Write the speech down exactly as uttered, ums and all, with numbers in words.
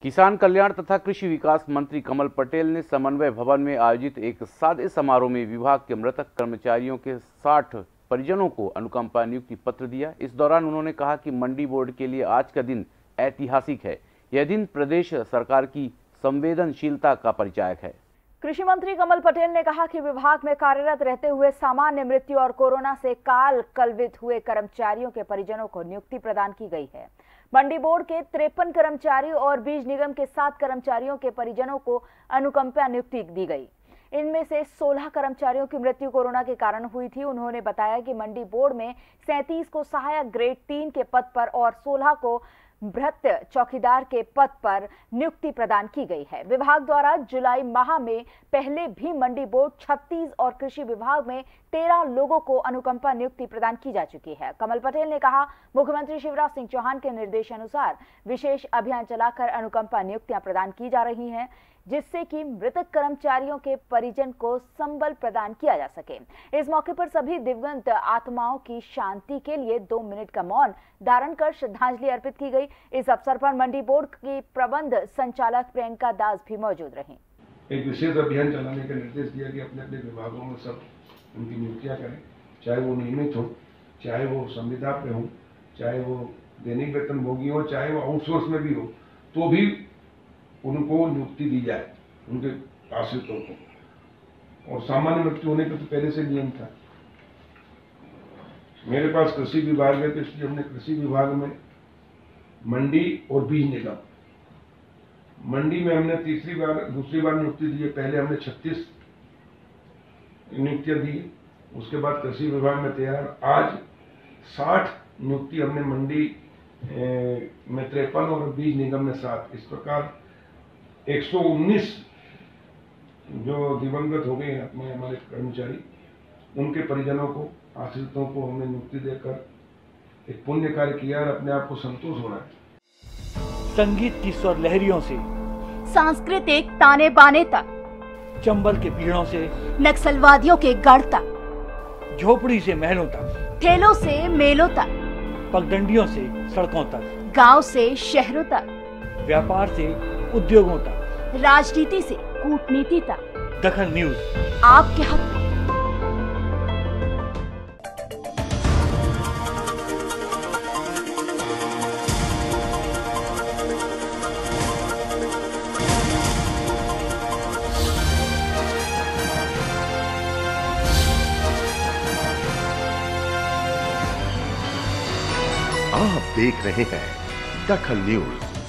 किसान कल्याण तथा कृषि विकास मंत्री कमल पटेल ने समन्वय भवन में आयोजित एक सादे समारोह में विभाग के मृतक कर्मचारियों के साठ परिजनों को अनुकंपा नियुक्ति पत्र दिया। इस दौरान उन्होंने कहा कि मंडी बोर्ड के लिए आज का दिन ऐतिहासिक है। यह दिन प्रदेश सरकार की संवेदनशीलता का परिचायक है। कृषि मंत्री कमल पटेल ने कहा कि विभाग में कार्यरत रहते हुए सामान्य मृत्यु और कोरोना से काल कलवित हुए कर्मचारियों के परिजनों को नियुक्ति प्रदान की गई है। मंडी बोर्ड के तिरपन कर्मचारियों और बीज निगम के सात कर्मचारियों के परिजनों को अनुकंपा नियुक्ति दी गई। इनमें से सोलह कर्मचारियों की मृत्यु कोरोना के कारण हुई थी। उन्होंने बताया कि मंडी बोर्ड में सैंतीस को सहायक ग्रेड तीन के पद पर और सोलह को भृत्य चौकीदार के पद पर नियुक्ति प्रदान की गई है। विभाग द्वारा जुलाई माह में पहले भी मंडी बोर्ड छत्तीस और कृषि विभाग में तेरह लोगों को अनुकंपा नियुक्ति प्रदान की जा चुकी है। कमल पटेल ने कहा, मुख्यमंत्री शिवराज सिंह चौहान के निर्देशानुसार विशेष अभियान चलाकर अनुकंपा नियुक्तियां प्रदान की जा रही हैं, जिससे कि मृतक कर्मचारियों के परिजन को संबल प्रदान किया जा सके। इस मौके पर सभी दिवंगत आत्माओं की शांति के लिए दो मिनट का मौन धारण कर श्रद्धांजलि अर्पित की गई। इस अवसर पर मंडी बोर्ड की प्रबंध संचालक प्रियंका दास भी मौजूद रहीं। एक विशेष अभियान चलाने का निर्देश दिया कि अपने अपने विभागों में सब उनकी नियुक्तियां करें, चाहे वो नियमित हो, चाहे वो संविदा पे हो, चाहे वो दैनिक वेतनभोगी हो, चाहे वो आउटसोर्स में भी हो, तो भी उनको नियुक्ति दी जाए उनके आश्रितों को। और सामान्य मृत्यु होने का तो पहले से नियम था। मेरे पास कृषि विभाग है, तो इसलिए हमने कृषि विभाग में मंडी और बीज निगम, मंडी में हमने तीसरी बार दूसरी बार नियुक्ति दी है। पहले हमने छत्तीस नियुक्तियां दी, उसके बाद कृषि विभाग में तेरह, आज साठ नियुक्ति हमने मंडी में तिरपन और बीज निगम में सात। इस प्रकार एक सौ उन्नीस जो दिवंगत हो गए अपने हमारे कर्मचारी, उनके परिजनों को, आश्रितों को हमने नियुक्ति देकर एक पुण्य कार्य किया और अपने आप को संतोष होना है। संगीत की स्वर लहरियों से सांस्कृतिक ताने बाने तक, चंबल के पीड़ों से नक्सलवादियों के गढ़ तक, झोपड़ी से महलों तक, ठेलों से मेलों तक, पगडंडियों से सड़कों तक, गांव से शहरों तक, व्यापार से उद्योगों तक, राजनीति से कूटनीति तक, दखल न्यूज आपके हक में। आप देख रहे हैं दखल न्यूज।